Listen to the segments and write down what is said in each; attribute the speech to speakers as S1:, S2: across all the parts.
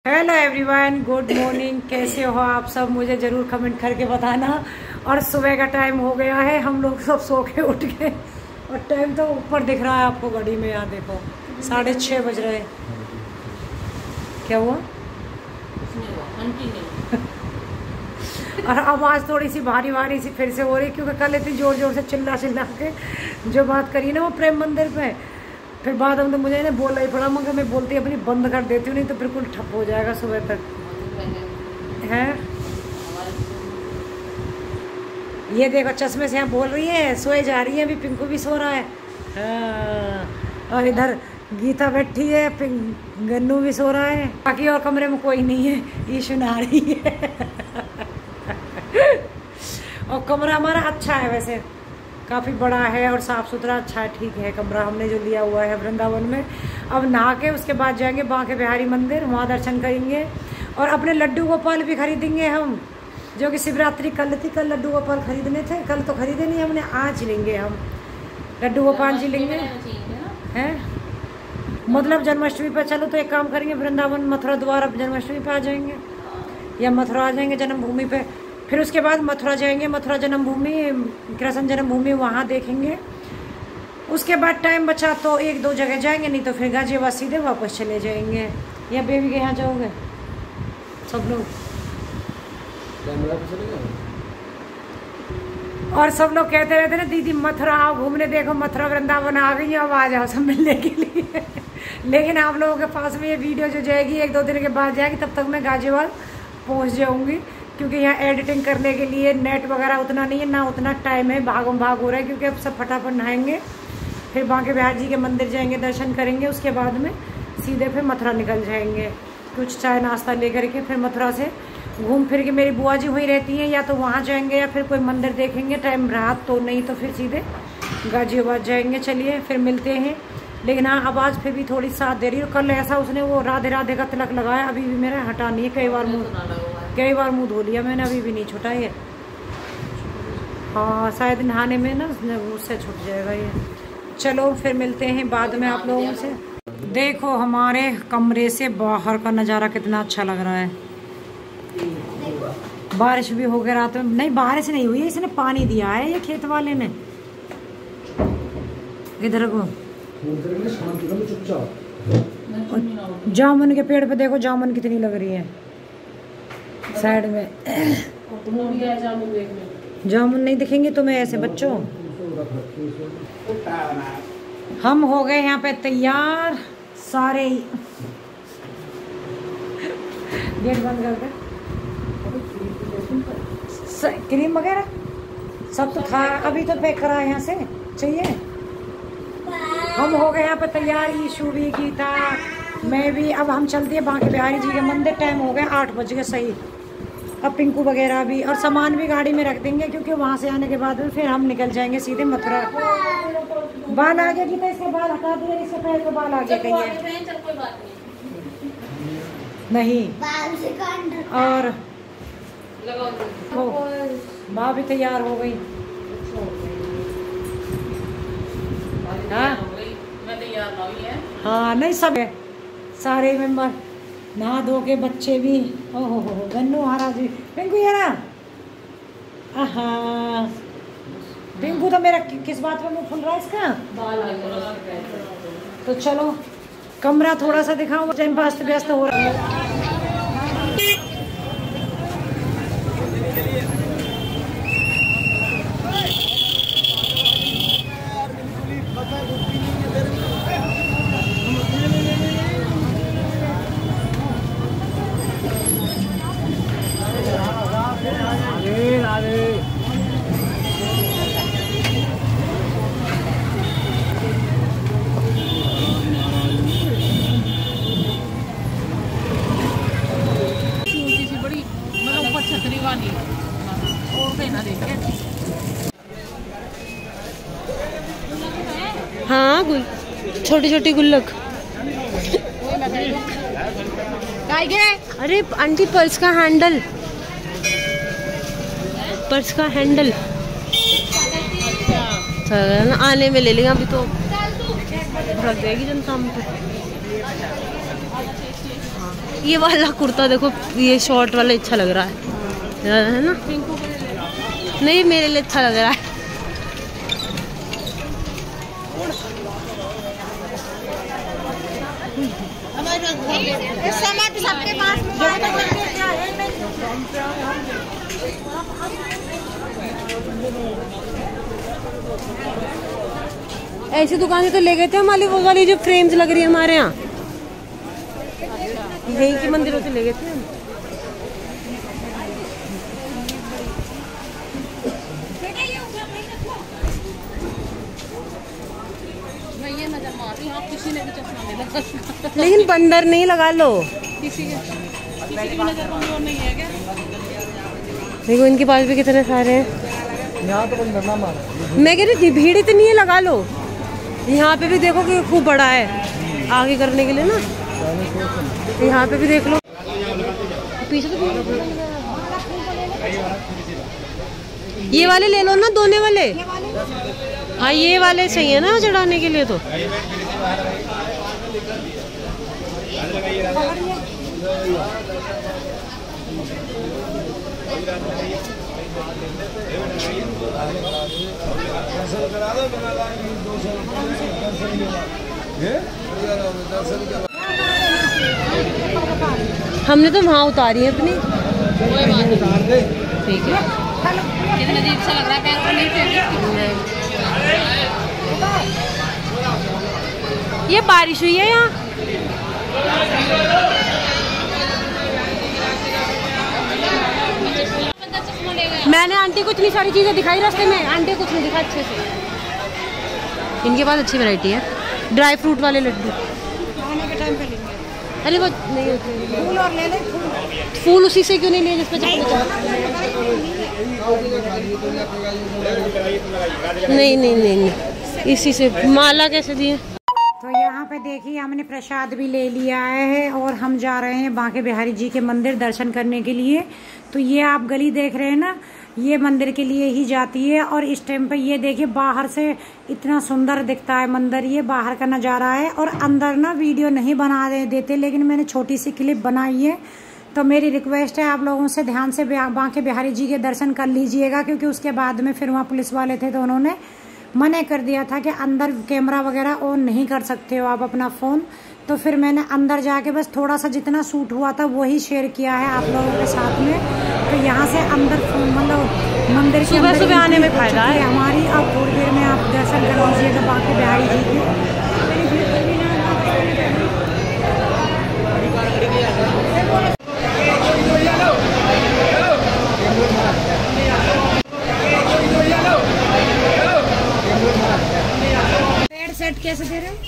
S1: Hello everyone, good morning. कैसे हो आप सब? मुझे ज़रूर कमेंट करके बताना। और सुबह का टाइम हो गया है, हम लोग सब सो के उठ गए और टाइम तो ऊपर दिख रहा है आपको घड़ी में। यहाँ देखो 6:30 बज रहे हैं। क्या हुआ? और आवाज़ थोड़ी सी भारी भारी सी फिर से हो रही, क्योंकि कल इतनी ज़ोर ज़ोर से चिल्ला चिल्ला के जो बात करी ना वो प्रेम मंदिर पे, फिर बाद में तो मुझे ना बोलना ही पड़ा। मगर मैं बोलती अपनी बंद कर देती हूँ, नहीं तो बिल्कुल ठप हो जाएगा सुबह तक है। ये देखो चश्मे से यहाँ बोल रही है, सोए जा रही है। अभी पिंकू भी सो रहा है। हाँ। और इधर गीता बैठी है, गन्नू भी सो रहा है। बाकी और कमरे में कोई नहीं है, ईशु नहा रही है। और कमरा हमारा अच्छा है, वैसे काफ़ी बड़ा है और साफ़ सुथरा अच्छा है, ठीक है कमरा हमने जो लिया हुआ है वृंदावन में। अब नहा के उसके बाद जाएंगे बांके बिहारी मंदिर, वहाँ दर्शन करेंगे और अपने लड्डू गोपाल भी खरीदेंगे हम, जो कि शिवरात्रि कल थी। कल लड्डू गोपाल खरीदने थे, कल तो खरीदे नहीं हमने, आज लेंगे हम लड्डू गोपाल जी लेंगे हैं। मतलब जन्माष्टमी पर चलो तो एक काम करेंगे, वृंदावन मथुरा द्वारा जन्माष्टमी पे आ जाएंगे या मथुरा आ जाएंगे जन्मभूमि पे। फिर उसके बाद मथुरा जाएंगे, मथुरा जन्मभूमि, कृष्ण जन्मभूमि वहाँ देखेंगे। उसके बाद टाइम बचा तो एक दो जगह जाएंगे, नहीं तो फिर गाजियाबाद सीधे वापस चले जाएंगे। या बेबी के यहाँ जाओगे सब लोग? और सब लोग कहते रहते ना दीदी मथुरा आओ घूमने, देखो मथुरा वृंदावन आ गई, अब आ जाओ सब मिलने के लिए। लेकिन आप लोगों के पास में ये वीडियो जो जाएगी एक दो दिन के बाद जाएगी, तब तक मैं गाजियाबाद पहुँच जाऊँगी, क्योंकि यहाँ एडिटिंग करने के लिए नेट वगैरह उतना नहीं है, ना उतना टाइम है, भागम भाग हो रहा है। क्योंकि अब सब फटाफट नहाएंगे, फिर बांके बिहारी जी के मंदिर जाएंगे, दर्शन करेंगे, उसके बाद में सीधे फिर मथुरा निकल जाएंगे। कुछ चाय नाश्ता लेकर के फिर मथुरा से घूम फिर के, मेरी बुआ जी वहीं रहती हैं, या तो वहाँ जाएंगे या फिर कोई मंदिर देखेंगे टाइम रहा तो, नहीं तो फिर सीधे गाजियाबाद जाएंगे। चलिए फिर मिलते हैं। लेकिन हाँ आवाज़ फिर भी थोड़ी साथ दे रही है। कल ऐसा उसने वो राधे राधे का तिलक लगाया, अभी भी मेरा हटा नहीं है। कई बार मुँह धो लिया मैंने, अभी भी नहीं छुटा ये। हाँ शायद नहाने में ना उससे छूट जाएगा ये। चलो फिर मिलते हैं बाद में आप लोगों से। देखो हमारे कमरे से बाहर का नज़ारा कितना अच्छा लग रहा है। बारिश भी हो गई रात में। नहीं बारिश नहीं हुई, इसने पानी दिया है ये खेत वाले ने। इधर को जामुन के पेड़ पे देखो, जामुन कितनी लग रही है साइड में। जामुन नहीं दिखेंगे तुम्हें ऐसे बच्चों। हम हो गए यहाँ पे तैयार सारे। गेट बंद कर दे। क्रीम वगैरह सब तो था, अभी तो पैक करा है यहाँ से। चाहिए? हम हो गए यहाँ पे तैयार, ईशु भी, गीता, मैं भी। अब हम चलते हैं बांके बिहारी जी के मंदिर। टाइम हो गया 8 बज गए सही। अब पिंकू वगैरह भी और सामान भी गाड़ी में रख देंगे, क्योंकि वहाँ से आने के बाद में फिर हम निकल जाएंगे सीधे मथुरा। बाल आ गया गीता, इसके बाल हटा दिए, इसके पैर को बाल आ गया कहीं नहीं। और माँ भी तैयार हो गई। हाँ नहीं सब है, सारे मेंबर नहा धो के, बच्चे भी। ओहो हो गन्नू महाराज भी। पिंकू ये ना, हाँ पिंकू तो मेरा किस बात में मुँह खुल रहा है इसका। तो चलो कमरा थोड़ा सा दिखाऊं, टाइम पास व्यस्त हो रहा है।
S2: हाँ छोटी छोटी गुल्लक। अरे आंटी पर्स का हैंडल, पर्स का हैंडल आने में ले लेंगे, अभी तो रख देगी जनता पे। हाँ ये वाला कुर्ता देखो, ये शॉर्ट वाला अच्छा लग रहा है ना? नहीं, मेरे लिए अच्छा लग रहा है।
S1: इस समय तो सबके पास
S2: ऐसी दुकान से तो ले गए थे हमारी, वो वाली जो फ्रेम्स लग रही है हमारे यहाँ, यही के मंदिरों से ले गए थे हम। लेकिन बंदर नहीं लगा लो, देखो इनके पास भी कितने सारे हैं। यहाँ तो बंदर ना मार, मैं कह रही थी भीड़ इतनी है, लगा लो। यहाँ पे भी देखो कि खूब बड़ा है आगे करने के लिए ना, यहाँ पे भी देख लो। पीछे तो ये वाले ले लो ना, दोने वाले। हाँ, ये वाले सही है ना चढ़ाने के लिए तो। हमने तो वहाँ उतारी है अपनी। ठीक है। कितना अजीब सा लग रहा है, पैर को नहीं। ये बारिश हुई है यहाँ। मैंने आंटी को इतनी सारी चीजें दिखाई रास्ते में, आंटी कुछ नहीं दिखा अच्छे से। इनके पास अच्छी वैरायटी है, ड्राई फ्रूट वाले लड्डू।
S1: खाने के टाइम पे लेंगे।
S2: अरे वो नहीं होते
S1: फूल, और ले ले
S2: फूल उसी से क्यों नहीं लिए जिसपे नहीं नहीं नहीं नहीं, इसी से माला कैसे दिए।
S1: तो यहाँ पे देखिए हमने प्रसाद भी ले लिया है और हम जा रहे हैं बांके बिहारी जी के मंदिर दर्शन करने के लिए। तो ये आप गली देख रहे हैं ना, ये मंदिर के लिए ही जाती है। और इस टाइम पे ये देखिए बाहर से इतना सुंदर दिखता है मंदिर, ये बाहर का नज़ारा है। और अंदर ना वीडियो नहीं बना देते, लेकिन मैंने छोटी सी क्लिप बनाई है। तो मेरी रिक्वेस्ट है आप लोगों से ध्यान से बांके बिहारी जी के दर्शन कर लीजिएगा, क्योंकि उसके बाद में फिर वहाँ पुलिस वाले थे तो उन्होंने मना कर दिया था कि अंदर कैमरा वगैरह ऑन नहीं कर सकते हो आप अपना फ़ोन। तो फिर मैंने अंदर जाके बस थोड़ा सा जितना शूट हुआ था वही शेयर किया है आप लोगों के साथ में। तो यहाँ से अंदर मतलब मंदिर के अंदर
S2: सुबह आने में फायदा है
S1: हमारी। अब थोड़ी देर में आप दर्शन कर लीजिएगा बांके बिहारी जी के। बेड सेट कैसे दे रहे हो?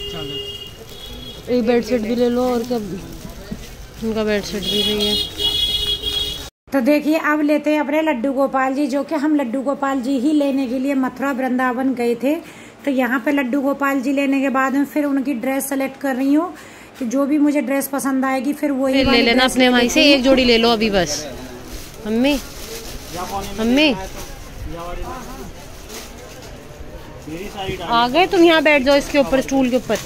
S2: एक बेड सेट भी ले लो, और क्या उनका बेड सेट भी सही है।
S1: तो देखिए अब लेते हैं अपने लड्डू गोपाल जी, जो कि हम लड्डू गोपाल जी ही लेने के लिए मथुरा वृंदावन गए थे। तो यहाँ पे लड्डू गोपाल जी लेने के बाद में फिर उनकी ड्रेस सेलेक्ट कर रही हूँ कि जो भी मुझे ड्रेस पसंद आएगी फिर वही
S2: ले लेना अपने भाई से। एक जोड़ी ले लो अभी बस। मम्मी मम्मी आ गए तुम, यहाँ बैठ जाओ इसके ऊपर, स्टूल के ऊपर।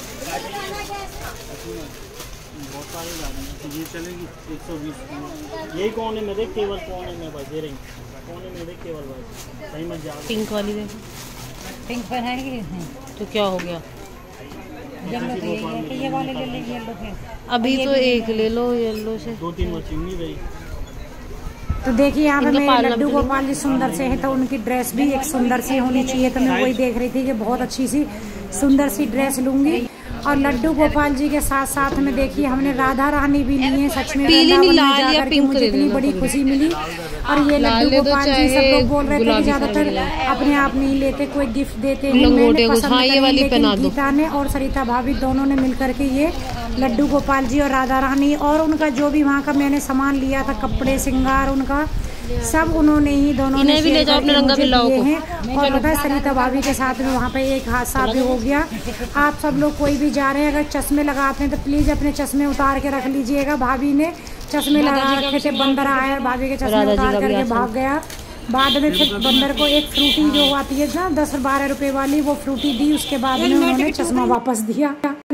S3: ये चलेगी 120। यही कोने में देख, केवल कोने में भाई दे रही, कोने में देख केवल भाई, सही मत जा।
S2: पिंक वाली देखो,
S1: पिंक पहनाएंगे
S2: तो क्या हो गया?
S1: येलो तो यही है कि ये वाले ले लेंगे येलो के।
S2: अभी तो एक ले लो येलो से,
S3: 2-3 बचेंगी भाई।
S1: तो देखिए यहाँ पे मेरे लड्डू गोपाल जी सुंदर से है, तो उनकी ड्रेस भी एक सुंदर सी होनी चाहिए। तो मैं वही देख रही थी कि बहुत अच्छी सी सुंदर सी ड्रेस लूंगी। और लड्डू गोपाल जी के साथ साथ में देखिए हमने राधा रानी भी ली है। सच में मुझे इतनी बड़ी खुशी मिली। और ये लड्डू गोपाल जी सब लोग बोल रहे थे कि ज्यादातर अपने आप नहीं लेते, कोई गिफ्ट देते हैं। मैंने पसंद करी, लेकिन गीता ने और सरिता भाभी दोनों ने मिलकर के ये लड्डू गोपाल जी और राधा रानी और उनका जो भी वहाँ का मैंने सामान लिया था, कपड़े श्रृंगार उनका सब उन्होंने ही दोनों ने
S2: भी ले जाओ अपने रंगा बिल्लाओं को।
S1: और पता है सरिता भाभी के साथ में वहाँ पे एक हादसा भी हो गया। आप सब लोग कोई भी जा रहे हैं अगर चश्मे लगाते हैं तो प्लीज अपने चश्मे उतार के रख लीजिएगा। भाभी ने चश्मे लगा रखे थे, बंदर आया और भाभी के चश्मे उतार करके भाग गया। बाद में फिर बंदर को एक फ्रूटी जो आती है ना 10-12 रुपए वाली, वो फ्रूटी दी। उसके बाद में उन्होंने चश्मा वापस दिया।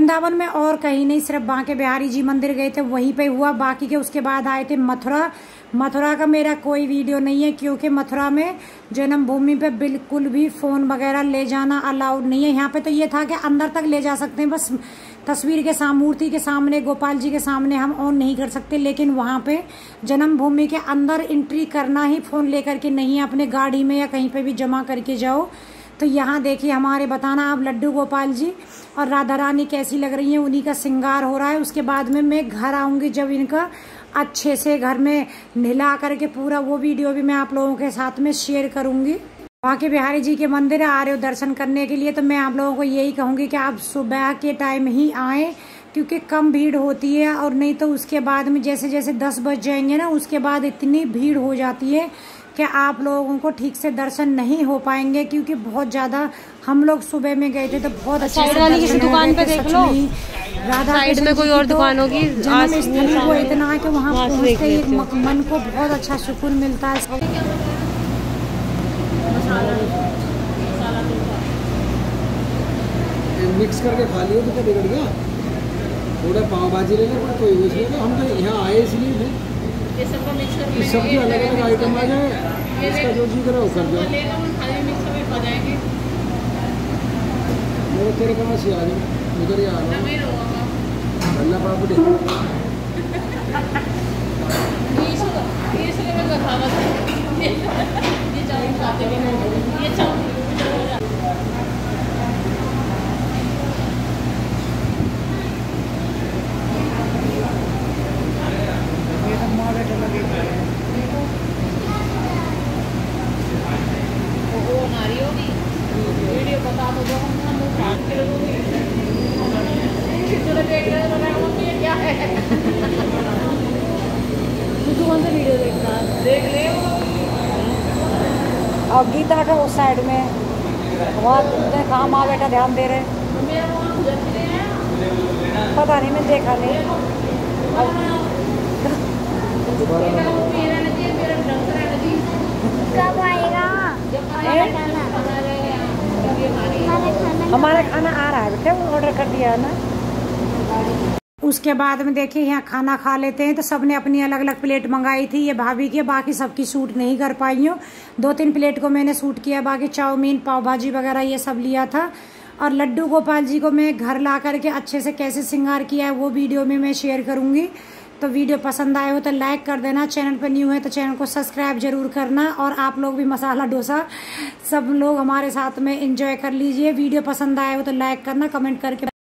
S1: वृंदावन में और कहीं नहीं, सिर्फ बांके बिहारी जी मंदिर गए थे वहीं पे हुआ। बाकी के उसके बाद आए थे मथुरा। मथुरा का मेरा कोई वीडियो नहीं है क्योंकि मथुरा में जन्मभूमि पे बिल्कुल भी फ़ोन वगैरह ले जाना अलाउड नहीं है। यहाँ पे तो ये था कि अंदर तक ले जा सकते हैं, बस तस्वीर के सामने, मूर्ति के सामने, गोपाल जी के सामने हम ऑन नहीं कर सकते। लेकिन वहाँ पे जन्मभूमि के अंदर एंट्री करना ही, फ़ोन लेकर के नहीं है, अपने गाड़ी में या कहीं पे भी जमा करके जाओ। तो यहाँ देखिए हमारे, बताना आप लड्डू गोपाल जी और राधा रानी कैसी लग रही हैं, उन्हीं का श्रृंगार हो रहा है। उसके बाद में मैं घर आऊँगी जब इनका अच्छे से घर में नहला करके पूरा, वो वीडियो भी मैं आप लोगों के साथ में शेयर करूँगी। बांके बिहारी जी के मंदिर आ रहे हो दर्शन करने के लिए तो मैं आप लोगों को यही कहूँगी कि आप सुबह के टाइम ही आएँ क्योंकि कम भीड़ होती है। और नहीं तो उसके बाद में जैसे जैसे 10 बज जाएंगे ना, उसके बाद इतनी भीड़ हो जाती है कि आप लोगों को ठीक से दर्शन नहीं हो पाएंगे क्योंकि बहुत ज़्यादा, हम लोग सुबह में गए थे तो बहुत अच्छा
S2: साइड वाली किसी दुकान पे देख लो,
S1: राधा
S2: साइड में कोई और दुकान होगी।
S1: जन्मस्थली को इतना है कि वहाँ पहुँचते ही मन को बहुत अच्छा सुकून मिलता है।
S4: मिक्स करके खा लियो तो क्या बिगड़ गया। थोड़ा पाव भाजी ले लेना कोई उसमें, तो हम तो यहाँ आए इसलिए थे।
S5: ये सबको मिक्स करके
S4: सबके अलग अलग आइटम आ जाए, इसका जो जी करा वो कर दो। मेरे तेरे कहाँ से आ जाए, उधर ही आ रहा अल्लाह पापड़ी।
S2: कौन सा वीडियो देखना देख ले।
S1: और गीता का उस साइड में वहाँ कहाँ माँ बेटा ध्यान दे रहे, पता नहीं, मैं देखा नहीं।
S6: कब आएगा
S1: हमारा खाना आ रहा है बेटे, वो ऑर्डर कर दिया है ना। उसके बाद में देखिए यहाँ खाना खा लेते हैं तो सबने अपनी अलग अलग प्लेट मंगाई थी। ये भाभी की, बाकी सबकी सूट नहीं कर पाई हूँ। 2-3 प्लेट को मैंने सूट किया, बाकी चाउमीन, पाव भाजी वगैरह ये सब लिया था। और लड्डू गोपाल जी को मैं घर ला करके अच्छे से कैसे श्रृंगार किया है वो वीडियो में मैं शेयर करूँगी। तो वीडियो पसंद आए हो तो लाइक कर देना, चैनल पर न्यू है तो चैनल को सब्सक्राइब जरूर करना। और आप लोग भी मसाला डोसा सब लोग हमारे साथ में एंजॉय कर लीजिए। वीडियो पसंद आए हो तो लाइक करना, कमेंट करके